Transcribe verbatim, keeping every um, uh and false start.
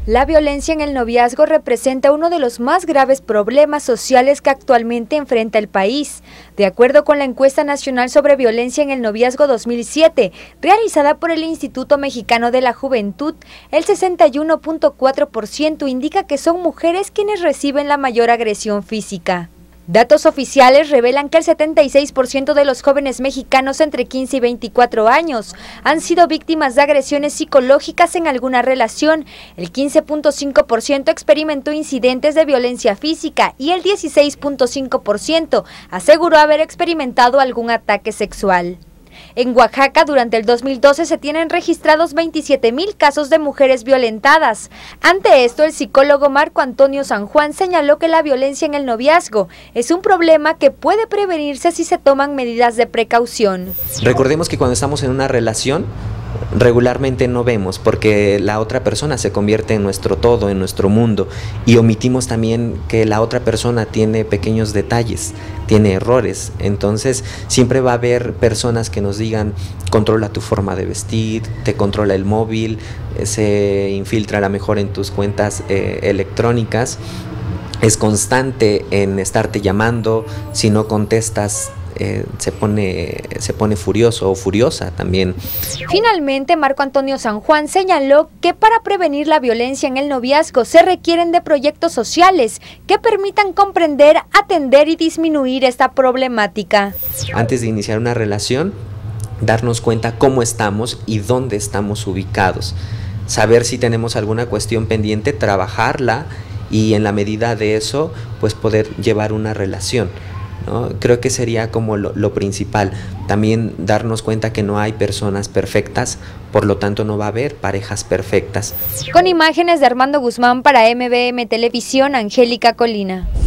La violencia en el noviazgo representa uno de los más graves problemas sociales que actualmente enfrenta el país. De acuerdo con la encuesta nacional sobre violencia en el noviazgo dos mil siete, realizada por el Instituto Mexicano de la Juventud, el sesenta y uno punto cuatro por ciento indica que son mujeres quienes reciben la mayor agresión física. Datos oficiales revelan que el setenta y seis por ciento de los jóvenes mexicanos entre quince y veinticuatro años han sido víctimas de agresiones psicológicas en alguna relación, el quince punto cinco por ciento experimentó incidentes de violencia física y el dieciséis punto cinco por ciento aseguró haber experimentado algún ataque sexual. En Oaxaca, durante el dos mil doce se tienen registrados veintisiete mil casos de mujeres violentadas. Ante esto, el psicólogo Marco Antonio San Juan señaló que la violencia en el noviazgo es un problema que puede prevenirse si se toman medidas de precaución. Recordemos que cuando estamos en una relación, regularmente no vemos porque la otra persona se convierte en nuestro todo, en nuestro mundo, y omitimos también que la otra persona tiene pequeños detalles, tiene errores. Entonces siempre va a haber personas que nos digan: controla tu forma de vestir, te controla el móvil, se infiltra a lo mejor en tus cuentas eh, electrónicas, es constante en estarte llamando, si no contestas Eh, se pone, se pone furioso o furiosa también. Finalmente, Marco Antonio San Juan señaló que para prevenir la violencia en el noviazgo se requieren de proyectos sociales que permitan comprender, atender y disminuir esta problemática. Antes de iniciar una relación, darnos cuenta cómo estamos y dónde estamos ubicados, saber si tenemos alguna cuestión pendiente, trabajarla y en la medida de eso, pues poder llevar una relación, ¿no? Creo que sería como lo, lo principal. También darnos cuenta que no hay personas perfectas, por lo tanto no va a haber parejas perfectas. Con imágenes de Armando Guzmán para M B M Televisión, Angélica Colina.